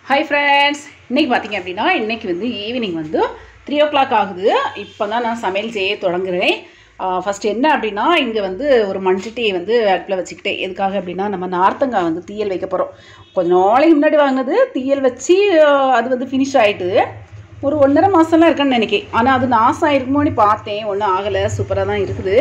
Hi friends, இன்னைக்கு பாத்தீங்க அப்படினா இன்னைக்கு வந்து ஈவினிங் வந்து 3 o'clock ஆகுது. இப்போதான் நான் சமையல் செய்ய தொடங்குறேன். ஃபர்ஸ்ட் என்ன அப்படினா இங்க வந்து ஒரு மண்சட்டியை வந்து அடுப்புல வச்சிட்டேன். எதுக்காக அப்படினா நம்ம நார்த்தங்காய் வந்து தீயல் வைக்க போறோம். கொஞ்ச நாளைக்கு முன்னாடி வாங்குனது தீயல் வச்சி அது வந்து ஃபினிஷ் ஆயிட்டு ஒரு 1.5 மாசம்லாம் இருக்குன்னு நினைக்கிறேன். ஆனா அது நாசம் ஆயிருக்குமோன்னு பார்த்தேன். ஒண்ணும் ஆகல. சூப்பரா தான் இருக்குது.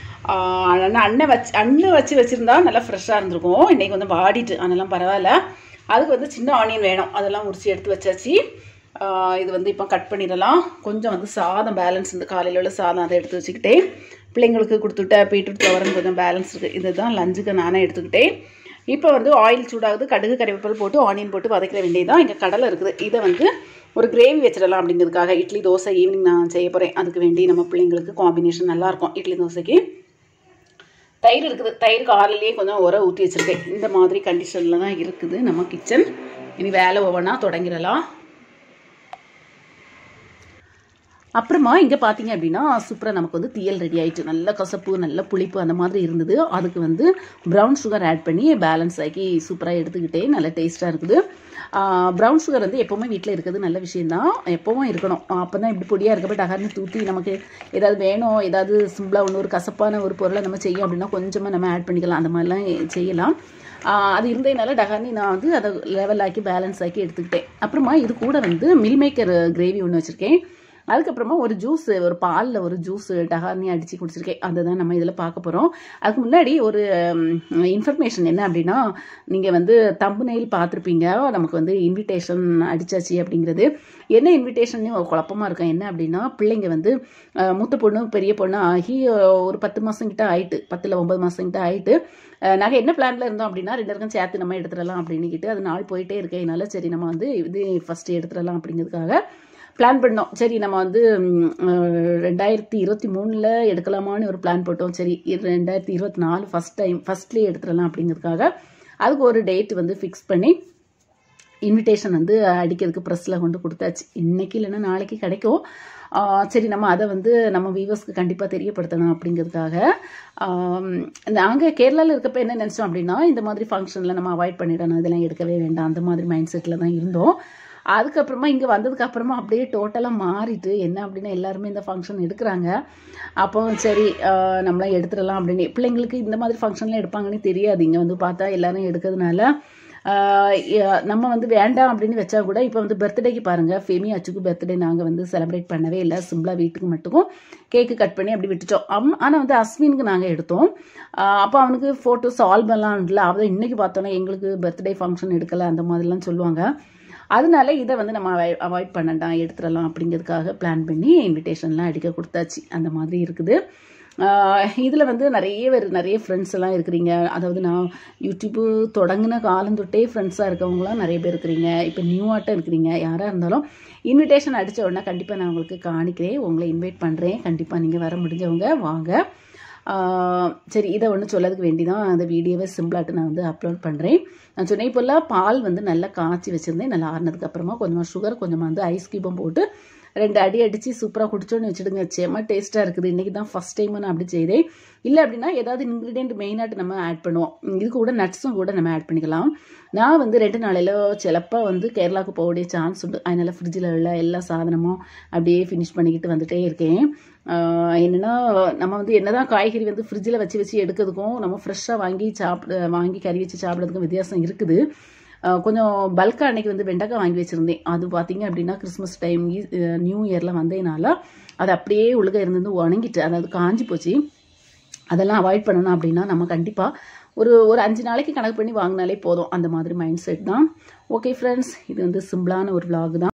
அண்ணன் வச்சிருந்தா நல்லா ஃப்ரெஷ்ஷா இருந்திருக்கும். இன்னைக்கு வந்து வாடிட்டு அதெல்லாம் பரவாயில்ல. அதுக்கு வந்து சின்ன ஆனியன் வேணும். அதெல்லாம் உரிச்சு எடுத்து வச்சாச்சு. இது வந்து இப்போ கட் பண்ணிடலாம். கொஞ்சம் வந்து சாதம் பேலன்ஸ் இந்த காலையில் உள்ள சாதம் அதை எடுத்து வச்சுக்கிட்டேன். பிள்ளைங்களுக்கு கொடுத்துட்ட பீட்ரூட் துவரன் கொஞ்சம் பேலன்ஸ் இருக்குது. இதுதான் லஞ்சுக்கு நானே எடுத்துக்கிட்டேன். இப்போ வந்து ஆயில் சூடாகுது. கடுகு கறிவேப்பிலை போட்டு ஆனியன் போட்டு வதக்கிற வேண்டியதுதான். இங்கே கடலை இருக்குது. இதை வந்து ஒரு கிரேவி வச்சிடலாம் அப்படிங்கிறதுக்காக இட்லி தோசை ஈவினிங் நான் செய்ய போகிறேன். அதுக்கு வேண்டி நம்ம பிள்ளைங்களுக்கு காம்பினேஷன் நல்லாயிருக்கும் இட்லி தோசைக்கு. தயிர் இருக்குது. தயிர் காலையிலேயே கொஞ்சம் உரம் ஊற்றி வச்சுருக்கேன். இந்த மாதிரி கண்டிஷனில் தான் இருக்குது நம்ம கிச்சன். இனி வேலை ஒவ்வொன்றா தொடங்கிடலாம். அப்புறமா இங்கே பார்த்தீங்க அப்படின்னா சூப்பராக நமக்கு வந்து தீயல் ரெடி ஆகிட்டு நல்ல கசப்பு நல்ல புளிப்பு அந்த மாதிரி இருந்தது. அதுக்கு வந்து ப்ரௌன் சுகர் ஆட் பண்ணி பேலன்ஸ் ஆக்கி சூப்பராக எடுத்துக்கிட்டேன். நல்ல டேஸ்ட்டாக இருக்குது. ப்ரௌன் சுகர் வந்து எப்போவுமே வீட்டில் இருக்கிறது நல்ல விஷயந்தான். எப்போவும் இருக்கணும். அப்போ தான் இப்படி பொடியாக இருக்கப்போ டகர்னு தூத்தி நமக்கு ஏதாவது வேணும், ஏதாவது சிம்பிளாக ஒன்று ஒரு கசப்பான ஒரு பொருளை நம்ம செய்யும் அப்படின்னா கொஞ்சமாக நம்ம ஆட் பண்ணிக்கலாம். அந்த மாதிரிலாம் செய்யலாம். அது இருந்ததுனால டகார்னி நான் வந்து அதை லெவல் ஆக்கி பேலன்ஸ் ஆக்கி எடுத்துக்கிட்டேன். அப்புறமா இது கூட வந்து மில் மேக்கர் கிரேவி ஒன்று வச்சுருக்கேன். அதுக்கப்புறமா ஒரு ஜூஸ், ஒரு பாலில் ஒரு ஜூஸ் டகார்னி அடித்து குடிச்சிருக்கேன். அதை தான் நம்ம இதில் பார்க்க போகிறோம். அதுக்கு முன்னாடி ஒரு இன்ஃபர்மேஷன் என்ன அப்படின்னா, நீங்கள் வந்து தம்புநெயில் பார்த்துருப்பீங்க. நமக்கு வந்து இன்விடேஷன் அடித்தாச்சு அப்படிங்கிறது. என்ன இன்விடேஷன் குழப்பமாக இருக்கும். என்ன அப்படின்னா பிள்ளைங்க வந்து மூத்த பொண்ணு பெரிய பொண்ணு ஆகி ஒரு 10 மாதம் கிட்ட ஆயிட்டு, 10 இல்லை 9 மாதம் கிட்ட ஆயிட்டு நாங்கள் என்ன பிளானில் இருந்தோம் அப்படின்னா 2 பேருக்கும் சேர்த்து நம்ம எடுத்துடலாம் அப்படின்னுக்கிட்டு அது நாள் போயிட்டே இருக்கேனால சரி நம்ம வந்து இது ஃபஸ்ட்டு எடுத்துடலாம் அப்படிங்கிறதுக்காக பிளான் பண்ணோம். சரி நம்ம வந்து 2023 எடுக்கலாமான்னு ஒரு பிளான் போட்டோம். சரி 2024 ஃபஸ்ட்லேயே எடுத்துடலாம் அப்படிங்கிறதுக்காக அதுக்கு ஒரு டேட் வந்து ஃபிக்ஸ் பண்ணி இன்விடேஷன் வந்து அடிக்கிறதுக்கு ப்ரெஸ்ஸில் கொண்டு கொடுத்தாச்சு. இன்றைக்கி இல்லைன்னா நாளைக்கு கிடைக்கும். சரி நம்ம அதை வந்து நம்ம வியூவர்ஸ்க்கு கண்டிப்பாக தெரியப்படுத்தணும் அப்படிங்கிறதுக்காக நாங்கள் கேரளாவில் இருக்கப்போ என்ன நினச்சோம் அப்படின்னா இந்த மாதிரி ஃபங்க்ஷனில் நம்ம அவாய்ட் பண்ணிடணும், இதெல்லாம் எடுக்கவே வேண்டாம் அந்த மாதிரி மைண்ட் செட்டில் தான் இருந்தோம். அதுக்கப்புறமா இங்கே வந்ததுக்கப்புறமா அப்படியே டோட்டலாக மாறிட்டு என்ன அப்படின்னா எல்லாருமே இந்த ஃபங்க்ஷன் எடுக்கிறாங்க. அப்போ சரி நம்மளாம் எடுத்துடலாம் அப்படின்னு பிள்ளைங்களுக்கு இந்த மாதிரி ஃபங்க்ஷன்லாம் எடுப்பாங்கன்னு தெரியாது. இங்கே வந்து பார்த்தா எல்லாரும் எடுக்கிறதுனால நம்ம வந்து வேண்டாம் அப்படின்னு வச்சா கூட இப்போ வந்து பர்த்டேக்கு பாருங்கள், ஃபெமி அச்சுக்கு பர்த்டே நாங்கள் வந்து செலிப்ரேட் பண்ணவே இல்லை. சிம்பிளாக வீட்டுக்கு மட்டும் கேக்கு கட் பண்ணி அப்படி விட்டுட்டோம். ஆனால் வந்து அஸ்வினுக்கு நாங்கள் எடுத்தோம். அப்போ அவனுக்கு ஃபோட்டோஸ் ஆல்பம்லாம் இல்லை. அவன் இன்றைக்கி பார்த்தோன்னா எங்களுக்கு பர்த்டே ஃபங்க்ஷன் எடுக்கலை அந்த மாதிரிலாம் சொல்லுவாங்க. அதனால இதை வந்து நம்ம அவாய்ட் பண்ணண்டாம், எடுத்துடலாம் அப்படிங்கிறதுக்காக பிளான் பண்ணி இன்விடேஷன்லாம் அடிக்க கொடுத்தாச்சு. அந்த மாதிரி இருக்குது. இதில் வந்து நிறைய ஃப்ரெண்ட்ஸ் எல்லாம் இருக்கிறீங்க. அதாவது நான் யூடியூப்பு தொடங்கின காலம் தொட்டே ஃப்ரெண்ட்ஸாக இருக்கவங்களாம் நிறைய பேர் இருக்கிறீங்க. இப்போ நியூவாட்டம் இருக்கிறீங்க. யாராக இருந்தாலும் இன்விடேஷன் அடித்த உடனே கண்டிப்பாக நான் உங்களுக்கு காணிக்கிறேன், உங்களை இன்வைட் பண்ணுறேன். கண்டிப்பாக நீங்கள் வர முடிஞ்சவங்க வாங்க. சரி இதை ஒன்று சொல்லதுக்கு வேண்டி தான் அந்த வீடியோவை சிம்பிளாட்டு நான் வந்து அப்லோட் பண்ணுறேன். நான் சொன்ன இப்போல்லாம் பால் வந்து நல்லா காய்ச்சி வச்சுருந்தேன். நல்லா ஆறினதுக்கப்புறமா கொஞ்சமாக சுகர் கொஞ்சமாக வந்து ஐஸ் கியூபும் போட்டு 2 அடி அடித்து சூப்பராக குடிச்சோன்னு வச்சுடுங்க. செம்ம டேஸ்ட்டாக இருக்குது. இன்றைக்கி தான் ஃபஸ்ட் டைம் நான் அப்படி செய்தேன். இல்லை அப்படின்னா ஏதாவது இன்க்ரீடியன்ட் மெயினாட்டு நம்ம ஆட் பண்ணுவோம். இது கூட நட்ஸும் கூட நம்ம ஆட் பண்ணிக்கலாம். நான் வந்து 2 நாளையில் சிலப்பாக வந்து கேரளாவுக்கு போகக்கூடிய சான்ஸ் உண்டு. அதனால் ஃப்ரிட்ஜில் உள்ள எல்லா சாதனமும் அப்படியே ஃபினிஷ் பண்ணிக்கிட்டு வந்துகிட்டே இருக்கேன். என்னென்னா நம்ம வந்து என்னதான் காய்கறி வந்து ஃப்ரிட்ஜில் வச்சு எடுக்கிறதுக்கும் நம்ம ஃப்ரெஷ்ஷாக வாங்கி கறி வச்சு சாப்பிட்றதுக்கும் வித்தியாசம் இருக்குது. கொஞ்சம் பல்காக அன்றைக்கி வந்து வெண்டைக்காய் வாங்கி வச்சுருந்தேன். அது பார்த்திங்க அப்படின்னா கிறிஸ்மஸ் டைம் நியூ இயரில் வந்ததுனால அது அப்படியே ஒழுக இருந்து உணங்கிட்டு, அதாவது காஞ்சி போச்சு. அதெல்லாம் அவாய்ட் பண்ணணும் அப்படின்னா நம்ம கண்டிப்பாக ஒரு 5 நாளைக்கு கணக்கு பண்ணி வாங்கினாலே போதும். அந்த மாதிரி மைண்ட் செட் தான். ஓகே ஃப்ரெண்ட்ஸ், இது வந்து சிம்பிளான ஒரு vlog தான்.